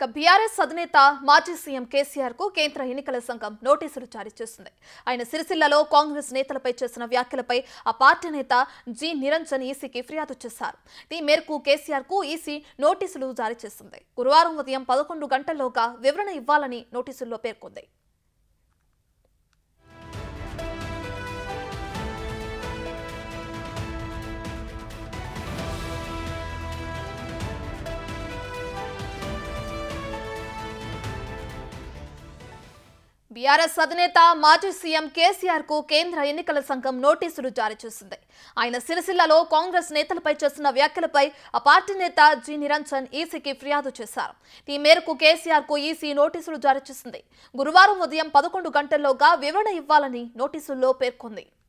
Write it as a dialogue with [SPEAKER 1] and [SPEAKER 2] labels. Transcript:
[SPEAKER 1] BRS అధినేత మాజీ CM KCR కు కేంద్ర ఎన్నికల సంఘం నోటీసులు జారీ చేసింది. ఆయన సిరిసిల్లలో కాంగ్రెస్ నేతలపై చేసిన వ్యాఖ్యలపై ఆ పార్టీ నేత నిరంజన్ ఈసీకి ఫిర్యాదు చేశారు. ఈ మేరకు కేసీఆర్ కు ఈసీ నోటీసులు జారీ చేసింది. గురువారం ఉదయం 11 గంటల్లోగా వివరణ ఇవ్వాలని నోటీసుల్లో పేర్కొంది. బీఆర్ఎస్ అధినేత మాజీ సీఎం కేసీఆర్ కు కేంద్ర ఎన్నికల సంఘం నోటీసులు జారీ చేసింది. ఆయన సిరిసిల్లలో కాంగ్రెస్ నేతలపై చేసిన వ్యాఖ్యలపై ఆ పార్టీ నేత నిరంజన్ ఈసీకి ఫిర్యాదు చేశారు. ఈ మేరకు కేసీఆర్ కు ఈసీ నోటీసులు జారీ చేసింది. గురువారం ఉదయం 11 గంటల్లోగా వివరణ ఇవ్వాలని నోటీసుల్లో పేర్కొంది.